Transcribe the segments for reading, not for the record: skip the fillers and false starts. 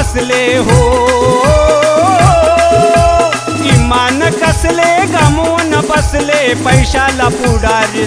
बसले हो, इमान कसले गमून बसले, पैशाला पुढारी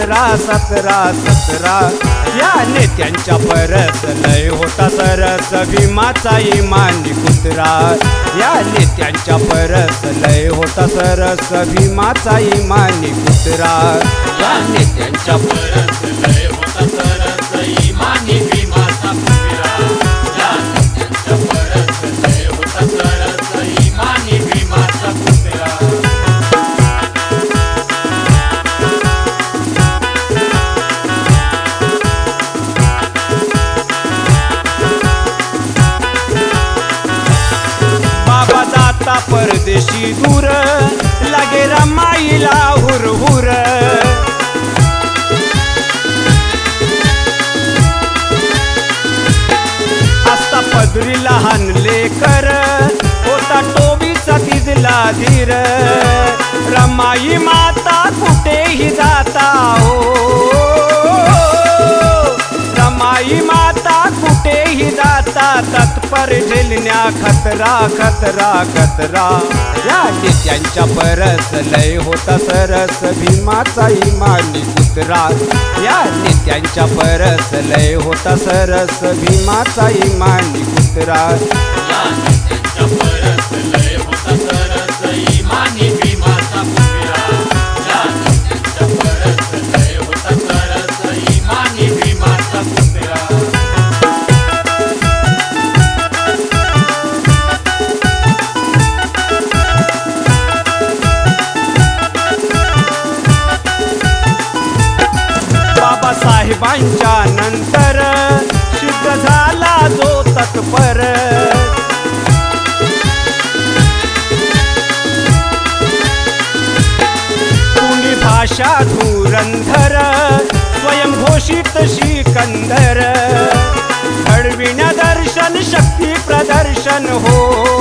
17 या नेत्यांच्या परस लय होता सरस, भीमाचा इमानी कुत्रा या नेत्यांच्या परस लय होता सरस, भीमाचा इमानी कुत्रा या नेत्यांच्या परस लय होता सरस, इमानी भीमाचा कुत्रा या नेत्यांच्या परस लय होता सरस, इमानी भीमाचा कुत्रा। बाबा जाता परदेशी दूर, लागे रमाईला हुरहुर, असता पदरी लहान लेकर, होता टोबीचा तिजला धीर, रमाई माता कुठेही जाता हो, रमाई माता कुठेही जाता, तत्पर झेलण्या खतरा खतरा खतरा या नेत्यांच्या परस लय होता सरस, भीमाचा इमानी कुत्रा या नेत्यांच्या परस लय होता सरस, भीमाचा इमानी कुत्रा या नेत्यांच्या परस लय होता सरस, इमानी भीमाचा कुत्रा या नेत्यांच्या परस लय होता सरस, इमानी भीमाचा कुत्रा। बाबासाहेबांच्या नंतर शुद्ध झाला जो तत्पर, कुणी भाषा धुरंधर, स्वयंघोषित सिकंदर, घडविण्या दर्शन शक्ती प्रदर्शन हो,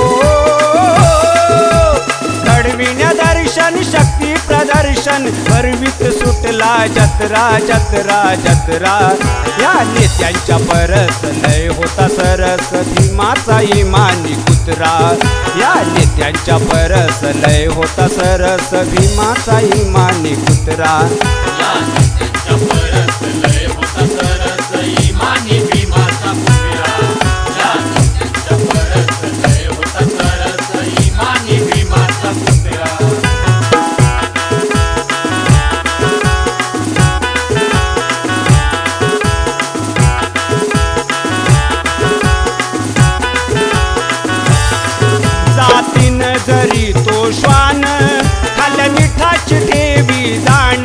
घडविण्या दर्शन शक्ती प्रदर्शन, भरवीत सुटला जत्रा जत्रा जत्रा या नेत्यांच्या परस लय होता सरस, भीमाचा इमानी कुत्रा या नेत्यांच्या परस लय होता सरस, भीमाचा इमानी कुत्रा या नेत्यांच्या परस लय होता सरस, इमानी भीमाचा कुत्रा या नेत्यांच्या परस लय होता सरस, इमानी भीमाचा कुत्रा। जातीन जरी तो श्वान, खाल्ल्या मिठाची ठेवी जाण,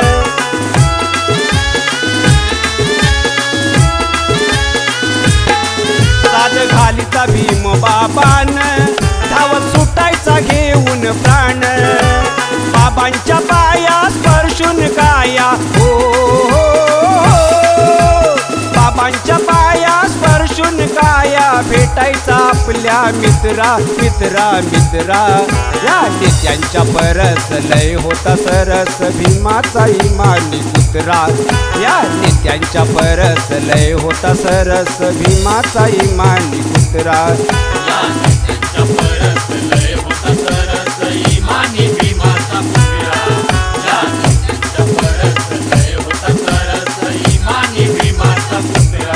साध घालीचा भीम बाबान, धावत सुटायचा घेऊन प्राण, बाबांच्या पाया स्पर्शून काया हो, बाबांच्या पाया स्पर्शून काया, भेटायचा आपल्या मित्रा मित्रा मित्रा या नेत्यांच्या परस लय होता सरस, भीमाचा इमानी कुत्रा या नेत्यांच्या परस लय होता सरस, भीमाचा इमानी कुत्रा या नेत्यांच्या परस लय होता सरस, इमानी भीमाचा कुत्रा या नेत्यांच्या परस लय होता सरस, इमानी भीमाचा कुत्रा।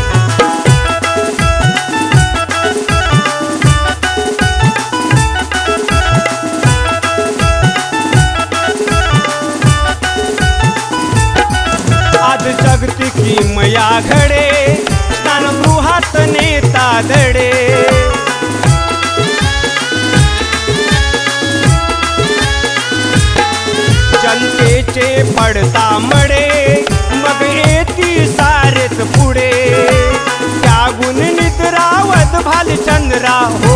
आज जगतिकी मया घडे, स्नानगृहात नेता धडे, जनतेचे पडता मडे, मग येती सारेच पुढे, त्यागून निद्रावत भालचंद्रा हो,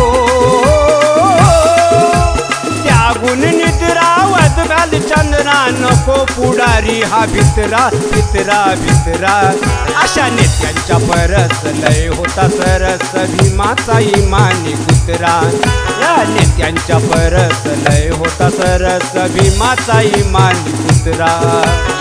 त्यागून निद्रावत भालचंद्रा, नको पुढारी हा भित्रा भित्रा भित्रा अशा नेत्यांच्या परस लय होता सरस, भीमाचा इमानी कुत्रा या नेत्यांच्या परस लय होता सरस, भीमाचा इमानी कुत्रा।